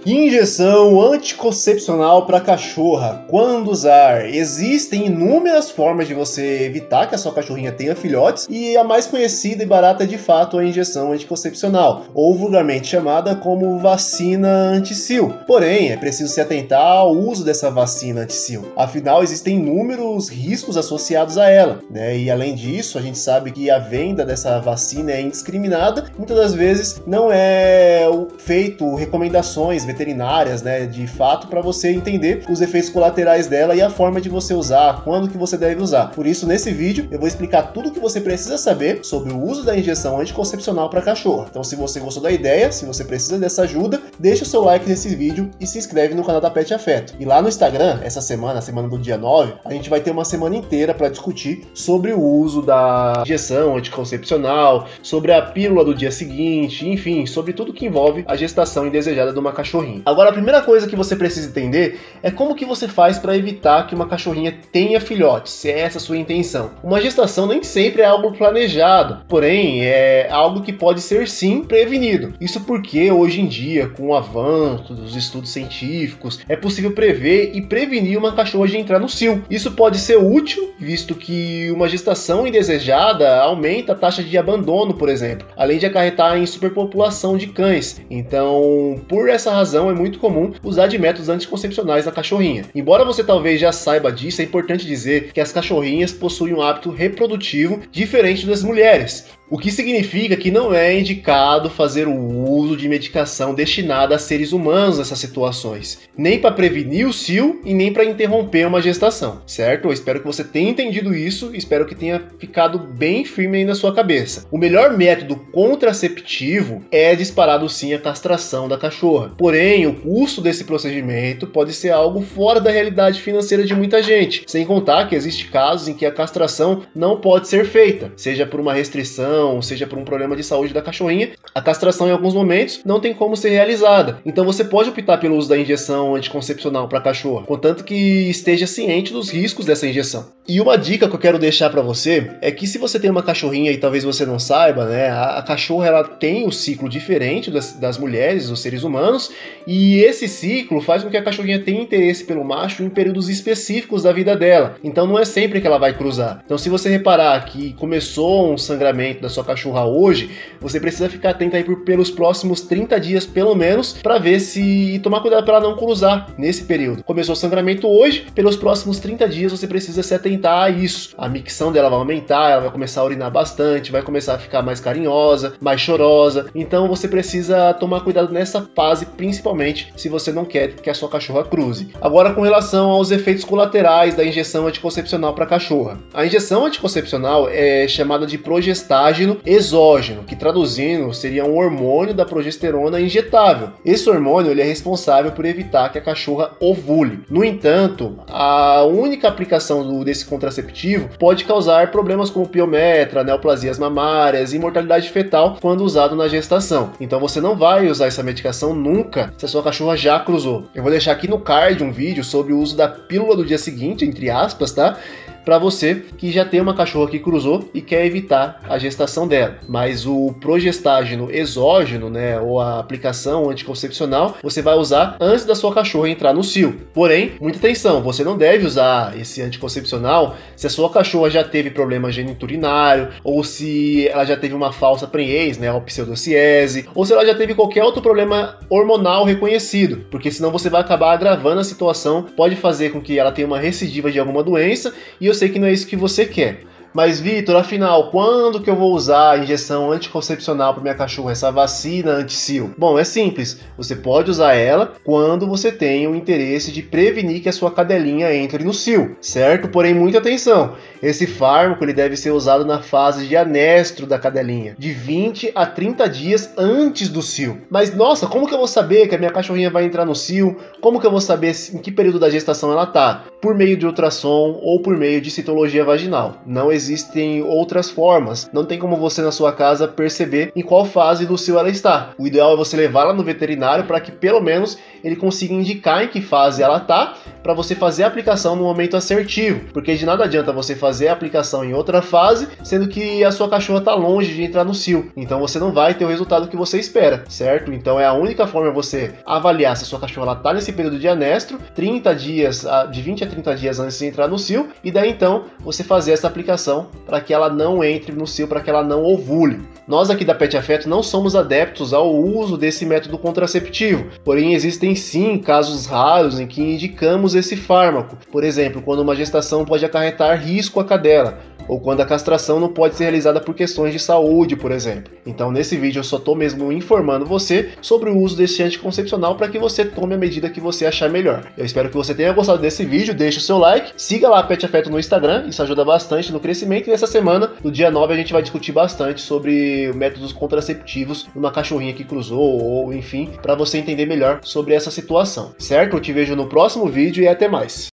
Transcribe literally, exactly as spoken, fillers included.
Injeção anticoncepcional para cachorra. Quando usar? Existem inúmeras formas de você evitar que a sua cachorrinha tenha filhotes e a mais conhecida e barata é de fato a injeção anticoncepcional, ou vulgarmente chamada como vacina anti-sil. Porém, é preciso se atentar ao uso dessa vacina anti-sil. Afinal, existem inúmeros riscos associados a ela, né? E além disso, a gente sabe que a venda dessa vacina é indiscriminada. Muitas das vezes não é feito recomendações veterinárias, né, de fato, para você entender os efeitos colaterais dela e a forma de você usar, quando que você deve usar. Por isso, nesse vídeo, eu vou explicar tudo o que você precisa saber sobre o uso da injeção anticoncepcional para cachorro. Então, se você gostou da ideia, se você precisa dessa ajuda, deixa o seu like nesse vídeo e se inscreve no canal da Pet Afeto. E lá no Instagram, essa semana, a semana do dia nove, a gente vai ter uma semana inteira para discutir sobre o uso da injeção anticoncepcional, sobre a pílula do dia seguinte, enfim, sobre tudo que envolve a gestação indesejada de uma cachorrinha. Agora, a primeira coisa que você precisa entender é como que você faz para evitar que uma cachorrinha tenha filhotes, se é essa a sua intenção. Uma gestação nem sempre é algo planejado, porém é algo que pode ser sim prevenido. Isso porque hoje em dia, com o avanço dos estudos científicos, é possível prever e prevenir uma cachorra de entrar no cio. Isso pode ser útil, visto que uma gestação indesejada aumenta a taxa de abandono, por exemplo, além de acarretar em superpopulação de cães. Então, por essa razão, é muito comum usar de métodos anticoncepcionais na cachorrinha. Embora você talvez já saiba disso, é importante dizer que as cachorrinhas possuem um hábito reprodutivo diferente das mulheres, o que significa que não é indicado fazer o uso de medicação destinada a seres humanos nessas situações, nem para prevenir o cio e nem para interromper uma gestação, certo? Eu espero que você tenha entendido isso e espero que tenha ficado bem firme aí na sua cabeça. O melhor método contraceptivo é disparado sim a castração da cachorra, porém o custo desse procedimento pode ser algo fora da realidade financeira de muita gente, sem contar que existem casos em que a castração não pode ser feita, seja por uma restrição, seja por um problema de saúde da cachorrinha. A castração em alguns momentos não tem como ser realizada, então você pode optar pelo uso da injeção anticoncepcional para cachorro, contanto que esteja ciente dos riscos dessa injeção. E uma dica que eu quero deixar para você é que se você tem uma cachorrinha e talvez você não saiba, né, a, a cachorra ela tem um ciclo diferente das, das mulheres, dos seres humanos, e esse ciclo faz com que a cachorrinha tenha interesse pelo macho em períodos específicos da vida dela, então não é sempre que ela vai cruzar. Então, se você reparar que começou um sangramento da sua cachorra hoje, você precisa ficar atento aí por, pelos próximos trinta dias pelo menos, para ver se e tomar cuidado para ela não cruzar nesse período. Começou o sangramento hoje, pelos próximos trinta dias você precisa se atentar a isso. A micção dela vai aumentar, ela vai começar a urinar bastante, vai começar a ficar mais carinhosa, mais chorosa, então você precisa tomar cuidado nessa fase, principalmente se você não quer que a sua cachorra cruze. Agora, com relação aos efeitos colaterais da injeção anticoncepcional para cachorra. A injeção anticoncepcional é chamada de progestágeno exógeno, que traduzindo seria um hormônio da progesterona injetável. Esse hormônio ele é responsável por evitar que a cachorra ovule. No entanto, a única aplicação do, desse contraceptivo pode causar problemas como piometra, neoplasias mamárias e mortalidade fetal quando usado na gestação. Então você não vai usar essa medicação nunca se a sua cachorra já cruzou. Eu vou deixar aqui no card um vídeo sobre o uso da pílula do dia seguinte, entre aspas, tá? Para você que já tem uma cachorra que cruzou e quer evitar a gestação dela. Mas o progestágeno exógeno, né, ou a aplicação anticoncepcional, você vai usar antes da sua cachorra entrar no cio. Porém, muita atenção, você não deve usar esse anticoncepcional se a sua cachorra já teve problema geniturinário, ou se ela já teve uma falsa prenhez, né, ou pseudociese, ou se ela já teve qualquer outro problema hormonal reconhecido, porque senão você vai acabar agravando a situação, pode fazer com que ela tenha uma recidiva de alguma doença, e eu sei que não é isso que você quer. Mas, Vitor, afinal, quando que eu vou usar a injeção anticoncepcional para minha cachorra, essa vacina anti-sil? Bom, é simples. Você pode usar ela quando você tem o interesse de prevenir que a sua cadelinha entre no cio, certo? Porém, muita atenção. Esse fármaco ele deve ser usado na fase de anestro da cadelinha, de vinte a trinta dias antes do cio. Mas, nossa, como que eu vou saber que a minha cachorrinha vai entrar no cio? Como que eu vou saber em que período da gestação ela está? Por meio de ultrassom ou por meio de citologia vaginal. Não existem outras formas. Não tem como você na sua casa perceber em qual fase do cio ela está. O ideal é você levá-la no veterinário para que pelo menos ele consiga indicar em que fase ela está, para você fazer a aplicação no momento assertivo. Porque de nada adianta você fazer fazer a aplicação em outra fase, sendo que a sua cachorra está longe de entrar no cio. Então você não vai ter o resultado que você espera, certo? Então é a única forma você avaliar se a sua cachorra está nesse período de anestro, trinta dias, de vinte a trinta dias antes de entrar no cio, e daí então você fazer essa aplicação para que ela não entre no cio, para que ela não ovule. Nós aqui da Pet Afeto não somos adeptos ao uso desse método contraceptivo, porém existem sim casos raros em que indicamos esse fármaco. Por exemplo, quando uma gestação pode acarretar risco à cadela, ou quando a castração não pode ser realizada por questões de saúde, por exemplo. Então nesse vídeo eu só estou mesmo informando você sobre o uso desse anticoncepcional para que você tome a medida que você achar melhor. Eu espero que você tenha gostado desse vídeo, deixe o seu like, siga lá a Pet Afeto no Instagram, isso ajuda bastante no crescimento, e nessa semana, no dia nove, a gente vai discutir bastante sobre métodos contraceptivos numa cachorrinha que cruzou, ou enfim, para você entender melhor sobre essa situação, certo? Eu te vejo no próximo vídeo e até mais.